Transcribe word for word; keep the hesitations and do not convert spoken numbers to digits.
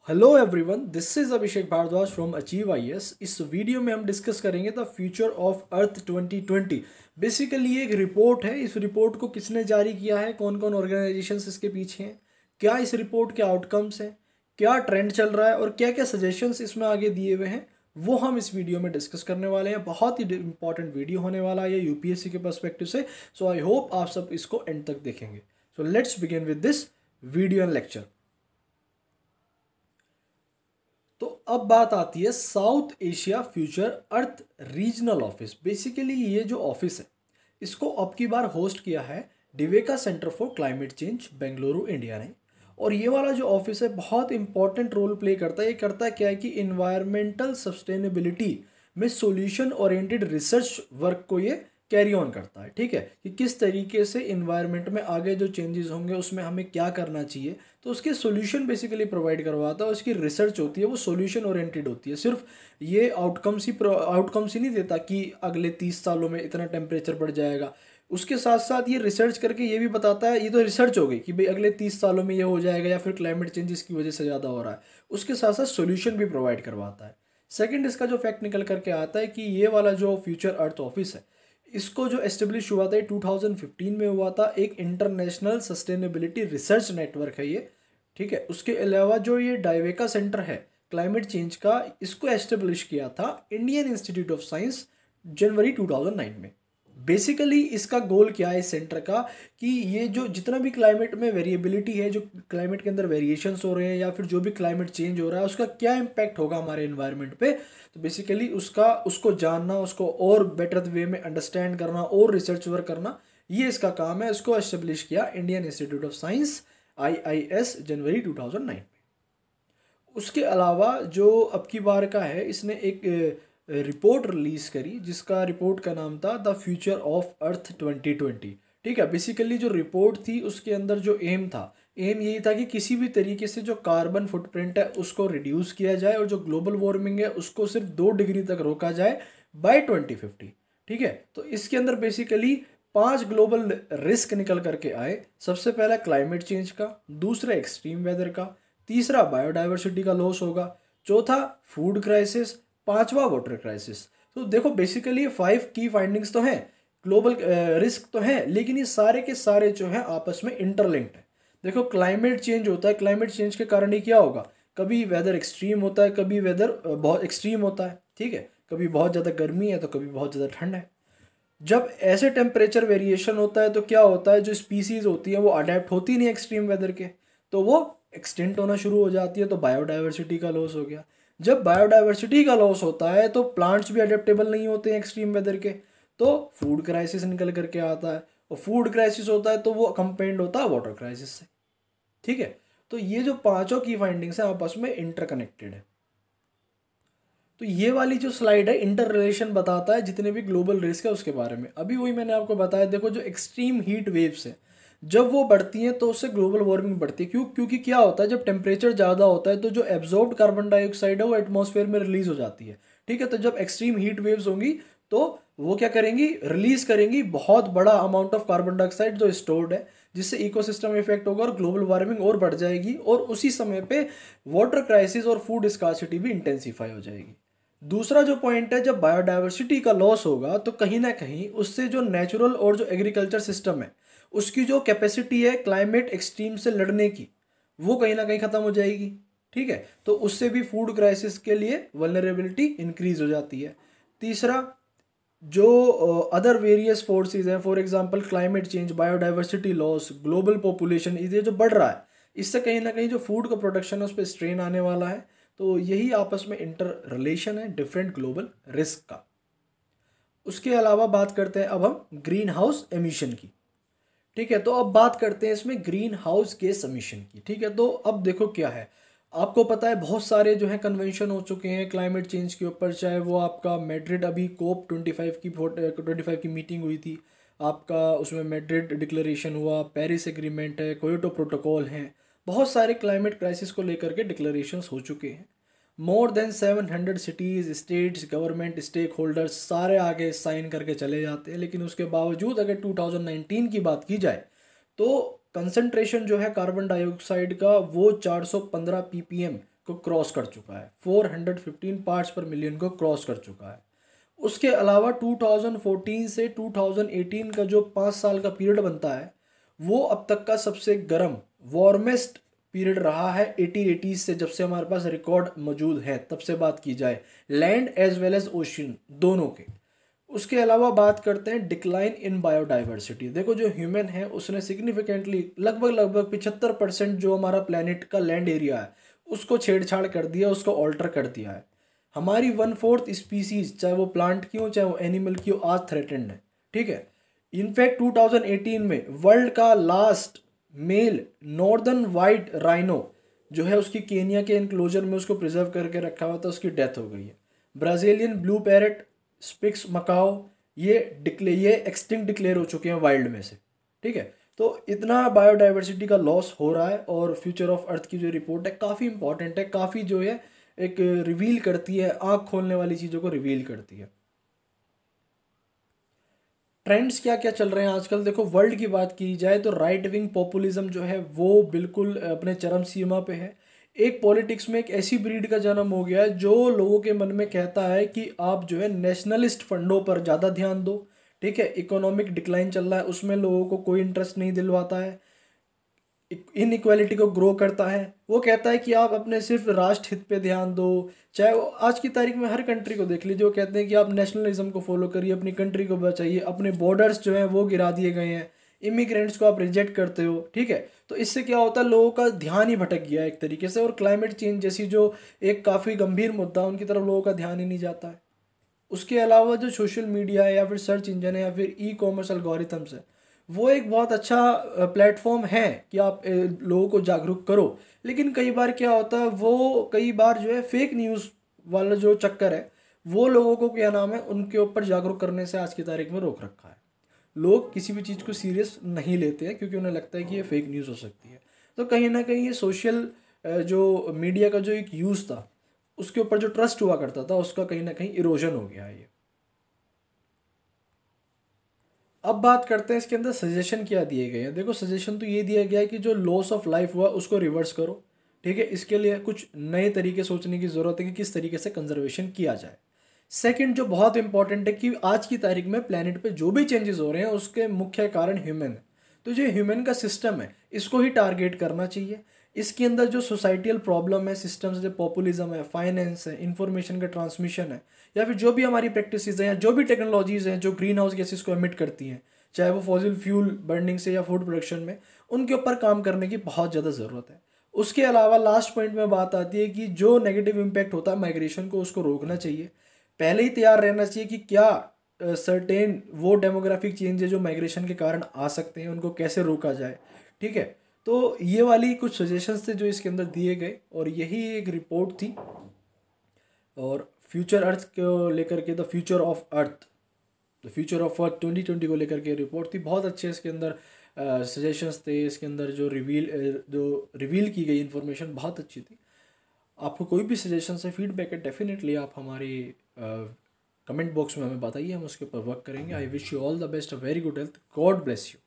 Hello everyone, this is Abhishek Bhardwaj from achieve I A S. इस वीडियो में हम डिस्कस करेंगे the future of earth twenty twenty. Basically ये एक रिपोर्ट है। इस रिपोर्ट को किसने जारी किया है, कौन कौन ऑर्गेनाइजेशंस इसके पीछे हैं, क्या इस रिपोर्ट के आउटकम्स हैं, क्या ट्रेंड चल रहा है और क्या क्या सजेशंस इसमें आगे दिए हुए हैं, वो हम इस वीडियो में डिस्कस करने वाले हैं। बहुत ही इंपॉर्टेंट वीडियो होने वाला है ये यूपीएससी के पर्सपेक्टिव से। सो आई होप आप सब इसको एंड तक देखेंगे। So let's begin with this video and lecture. तो अब बात आती है South Asia future earth regional office. Basically ये जो ऑफिस है इसको अब की बार होस्ट किया है Divecha centre for climate change Bengaluru India ने। और ये वाला जो ऑफिस है बहुत इंपॉर्टेंट रोल प्ले करता है। ये करता है क्या है कि इन्वायरमेंटल सस्टेनेबिलिटी में सॉल्यूशन ओरिएंटेड रिसर्च वर्क को ये कैरी ऑन करता है। ठीक है, कि किस तरीके से इन्वायरमेंट में आगे जो चेंजेस होंगे उसमें हमें क्या करना चाहिए, तो उसके सॉल्यूशन बेसिकली प्रोवाइड करवाता है। उसकी रिसर्च होती है वो सॉल्यूशन ओरिएंटेड होती है। सिर्फ ये आउटकम्स ही आउटकम्स ही नहीं देता कि अगले तीस सालों में इतना टेम्परेचर बढ़ जाएगा। उसके साथ साथ ये रिसर्च करके ये भी बताता है, ये तो रिसर्च हो गई कि भाई अगले तीस सालों में ये हो जाएगा या फिर क्लाइमेट चेंजेस की वजह से ज़्यादा हो रहा है। उसके साथ साथ सॉल्यूशन भी प्रोवाइड करवाता है। सेकेंड इसका जो फैक्ट निकल करके आता है कि ये वाला जो फ्यूचर अर्थ ऑफिस है इसको जो एस्टेब्लिश हुआ था टू थाउजेंड फिफ्टीन में हुआ था। एक इंटरनेशनल सस्टेनेबिलिटी रिसर्च नेटवर्क है ये। ठीक है, उसके अलावा जो ये डाइवेका सेंटर है क्लाइमेट चेंज का, इसको एस्टेब्लिश किया था Indian institute of science January two thousand nine में। बेसिकली इसका गोल क्या है इस सेंटर का कि ये जो जितना भी क्लाइमेट में वेरिएबिलिटी है, जो क्लाइमेट के अंदर वेरिएशंस हो रहे हैं या फिर जो भी क्लाइमेट चेंज हो रहा है उसका क्या इम्पैक्ट होगा हमारे एनवायरनमेंट पे, तो बेसिकली उसका उसको जानना, उसको और बेटर वे में अंडरस्टैंड करना और रिसर्च वर्क करना, ये इसका काम है। इसको एस्टेब्लिश किया Indian institute of science I I S January two thousand nine में। उसके अलावा जो अब की बार का है, इसने एक रिपोर्ट रिलीज करी जिसका रिपोर्ट का नाम था the future of earth twenty twenty. ठीक है, बेसिकली जो रिपोर्ट थी उसके अंदर जो एम था, एम यही था कि किसी भी तरीके से जो कार्बन फुटप्रिंट है उसको रिड्यूस किया जाए और जो ग्लोबल वार्मिंग है उसको सिर्फ दो डिग्री तक रोका जाए बाय ट्वेंटी फिफ्टी। ठीक है, तो इसके अंदर बेसिकली पांच ग्लोबल रिस्क निकल करके आए। सबसे पहला क्लाइमेट चेंज का, दूसरा एक्सट्रीम वेदर का, तीसरा बायोडाइवर्सिटी का लॉस होगा, चौथा फूड क्राइसिस, पांचवा वाटर क्राइसिस। तो देखो बेसिकली फाइव की फाइंडिंग्स तो हैं, ग्लोबल रिस्क तो हैं, लेकिन ये सारे के सारे जो हैं आपस में इंटरलिंक्ड है। देखो क्लाइमेट चेंज होता है, क्लाइमेट चेंज के कारण ही क्या होगा, कभी वेदर एक्सट्रीम होता है, कभी वेदर बहुत एक्सट्रीम होता है। ठीक है, कभी बहुत ज़्यादा गर्मी है तो कभी बहुत ज़्यादा ठंड है। जब ऐसे टेम्परेचर वेरिएशन होता है तो क्या होता है, जो स्पीसीज होती है वो अडेप्ट होती नहीं एक्सट्रीम वेदर के, तो वो एक्सटेंट होना शुरू हो जाती है, तो बायोडाइवर्सिटी का लॉस हो गया। जब बायोडाइवर्सिटी का लॉस होता है तो प्लांट्स भी अडेप्टेबल नहीं होते हैं एक्सट्रीम वेदर के, तो फूड क्राइसिस निकल करके आता है। और फूड क्राइसिस होता है तो वो कंपेंड होता है वाटर क्राइसिस से। ठीक है, तो ये जो पांचों की फाइंडिंग्स हैं आपस में इंटरकनेक्टेड है। तो ये वाली जो स्लाइड है इंटर रिलेशन बताता है जितने भी ग्लोबल रिस्क है उसके बारे में। अभी वही मैंने आपको बताया, देखो जो एक्सट्रीम हीट वेव्स है जब वो बढ़ती हैं तो उससे ग्लोबल वार्मिंग बढ़ती है। क्यों? क्योंकि क्या होता है, जब टेम्परेचर ज़्यादा होता है तो जो एब्जॉर्ब्ड कार्बन डाइऑक्साइड है वो एटमॉस्फेयर में रिलीज हो जाती है। ठीक है, तो जब एक्सट्रीम हीट वेव्स होंगी तो वो क्या करेंगी, रिलीज करेंगी बहुत बड़ा अमाउंट ऑफ कार्बन डाइऑक्साइड जो स्टोर्ड है, जिससे इकोसिस्टम इफेक्ट होगा और ग्लोबल वार्मिंग और बढ़ जाएगी। और उसी समय पे वाटर क्राइसिस और फूड स्कार्सिटी भी इंटेंसीफाई हो जाएगी। दूसरा जो पॉइंट है, जब बायोडाइवर्सिटी का लॉस होगा तो कहीं ना कहीं उससे जो नेचुरल और जो एग्रीकल्चर सिस्टम है उसकी जो कैपेसिटी है क्लाइमेट एक्सट्रीम से लड़ने की, वो कहीं ना कहीं ख़त्म हो जाएगी। ठीक है, तो उससे भी फूड क्राइसिस के लिए वल्नरेबिलिटी इंक्रीज हो जाती है। तीसरा, जो अदर वेरियस फोर्सेस हैं, for example climate change, biodiversity loss, global population, ये जो बढ़ रहा है इससे कहीं ना कहीं जो फूड का प्रोडक्शन है उस पर स्ट्रेन आने वाला है। तो यही आपस में इंटर रिलेशन है डिफरेंट ग्लोबल रिस्क का। उसके अलावा बात करते हैं अब हम ग्रीन हाउस एमिशन की। ठीक है, तो अब बात करते हैं इसमें ग्रीन हाउस गैस एमिशन की। ठीक है, तो अब देखो क्या है, आपको पता है बहुत सारे जो है कन्वेंशन हो चुके हैं क्लाइमेट चेंज के ऊपर, चाहे वो आपका मैड्रिड अभी कोप ट्वेंटी फाइव की ट्वेंटी फाइव की मीटिंग हुई थी आपका, उसमें मैड्रिड डिक्लेरेशन हुआ, पेरिस एग्रीमेंट है, क्योटो प्रोटोकॉल हैं, बहुत सारे क्लाइमेट क्राइसिस को लेकर के डिक्लेरेशंस हो चुके हैं। More than seven hundred cities, states, government, stake holders सारे आगे साइन करके चले जाते हैं। लेकिन उसके बावजूद अगर टू थाउजेंड नाइनटीन की बात की जाए तो कंसंट्रेशन जो है कार्बन डाइऑक्साइड का वो चार सौ पंद्रह पीपीएम को क्रॉस कर चुका है, four hundred fifteen parts per million को क्रॉस कर चुका है। उसके अलावा टू थाउजेंड फोर्टीन से टू थाउजेंड एटीन का जो पाँच साल का पीरियड बनता है वो अब तक का सबसे गर्म वार्मेस्ट पीरियड रहा है एटी एटीज़ से, जब से हमारे पास रिकॉर्ड मौजूद है तब से बात की जाए, land as well as ocean दोनों के। उसके अलावा बात करते हैं डिक्लाइन इन बायोडाइवर्सिटी। देखो जो ह्यूमन है उसने सिग्निफिकेंटली लगभग लगभग पिछहत्तर परसेंट जो हमारा प्लेनेट का लैंड एरिया है उसको छेड़छाड़ कर दिया, उसको ऑल्टर कर दिया है। हमारी वन फोर्थ स्पीसीज, चाहे वो प्लांट की हो चाहे वो एनिमल की हो, आज थ्रेटेंड है। ठीक है, इनफैक्ट टू थाउजेंड एटीन में वर्ल्ड का last male northern white rhino जो है उसकी केनिया के एनक्लोजर में उसको प्रिजर्व करके रखा हुआ था, उसकी डेथ हो गई है। Brazilian blue parrot, Spix's macaw, ये डिक्ले ये एक्सटिंक्ट डिक्लेयर हो चुके हैं वाइल्ड में से। ठीक है, तो इतना बायोडाइवर्सिटी का लॉस हो रहा है और फ्यूचर ऑफ अर्थ की जो रिपोर्ट है काफ़ी इंपॉर्टेंट है, काफ़ी जो है एक रिवील करती है, आँख खोलने वाली चीज़ों को रिवील करती है। ट्रेंड्स क्या क्या चल रहे हैं आजकल, देखो वर्ल्ड की बात की जाए तो राइट विंग पॉपुलिज्म जो है वो बिल्कुल अपने चरम सीमा पे है। एक पॉलिटिक्स में एक ऐसी ब्रीड का जन्म हो गया है जो लोगों के मन में कहता है कि आप जो है नेशनलिस्ट फंडों पर ज़्यादा ध्यान दो। ठीक है, इकोनॉमिक डिक्लाइन चल रहा है, उसमें लोगों को कोई इंटरेस्ट नहीं दिलवाता है, इनइक्वालिटी को ग्रो करता है। वो कहता है कि आप अपने सिर्फ राष्ट्र हित पे ध्यान दो। चाहे वो आज की तारीख में हर कंट्री को देख लीजिए, वो कहते हैं कि आप नेशनलिज्म को फॉलो करिए, अपनी कंट्री को बचाइए, अपने बॉर्डर्स जो हैं वो गिरा दिए गए हैं, इमिग्रेंट्स को आप रिजेक्ट करते हो। ठीक है, तो इससे क्या होता है, लोगों का ध्यान ही भटक गया है एक तरीके से, और क्लाइमेट चेंज जैसी जो एक काफ़ी गंभीर मुद्दा उनकी तरफ लोगों का ध्यान ही नहीं जाता है। उसके अलावा जो सोशल मीडिया है या फिर सर्च इंजन है या फिर ई कॉमर्स एल्गोरिथम्स है, वो एक बहुत अच्छा प्लेटफॉर्म है कि आप लोगों को जागरूक करो, लेकिन कई बार क्या होता है, वो कई बार जो है फेक न्यूज़ वाला जो चक्कर है वो लोगों को क्या नाम है उनके ऊपर जागरूक करने से आज की तारीख में रोक रखा है। लोग किसी भी चीज़ को सीरियस नहीं लेते हैं क्योंकि उन्हें लगता है कि ये फेक न्यूज़ हो सकती है। तो कहीं ना कहीं ये सोशल जो मीडिया का जो एक यूज़ था उसके ऊपर जो ट्रस्ट हुआ करता था उसका कहीं ना कहीं इरोजन हो गया है ये। अब बात करते हैं इसके अंदर सजेशन क्या दिए गए हैं। देखो सजेशन तो ये दिया गया है कि जो लॉस ऑफ लाइफ हुआ उसको रिवर्स करो। ठीक है, इसके लिए कुछ नए तरीके सोचने की ज़रूरत है कि किस तरीके से कंजर्वेशन किया जाए। सेकंड जो बहुत इंपॉर्टेंट है कि आज की तारीख में प्लेनेट पे जो भी चेंजेस हो रहे हैं उसके मुख्य कारण ह्यूमन है। तो जो ह्यूमन का सिस्टम है इसको ही टारगेट करना चाहिए। इसके अंदर जो सोसाइटियल प्रॉब्लम है, सिस्टम्स जो पॉपुलिज्म है, फाइनेंस है, इंफॉर्मेशन का ट्रांसमिशन है, या फिर जो भी हमारी प्रैक्टिसेस हैं या जो भी टेक्नोलॉजीज़ हैं जो ग्रीन हाउस गैसेस को एमिट करती हैं, चाहे वो फॉसिल फ्यूल बर्निंग से या फूड प्रोडक्शन में, उनके ऊपर काम करने की बहुत ज़्यादा ज़रूरत है। उसके अलावा लास्ट पॉइंट में बात आती है कि जो नेगेटिव इम्पैक्ट होता है माइग्रेशन को, उसको रोकना चाहिए। पहले ही तैयार रहना चाहिए कि क्या सर्टेन वो डेमोग्राफिक चेंज है जो माइग्रेशन के कारण आ सकते हैं, उनको कैसे रोका जाए। ठीक है, तो ये वाली कुछ सजेशंस थे जो इसके अंदर दिए गए और यही एक रिपोर्ट थी। और फ्यूचर अर्थ को लेकर के the future of earth the future of earth twenty twenty को लेकर के रिपोर्ट थी। बहुत अच्छे इसके अंदर सजेशंस थे, इसके अंदर जो रिवील जो रिवील की गई इन्फॉर्मेशन बहुत अच्छी थी। आपको कोई भी सजेशन है, फीडबैक है, डेफिनेटली आप हमारी कमेंट बॉक्स में हमें बताइए, हम उसके ऊपर वर्क करेंगे। I wish you all the best, a very good health, God bless you.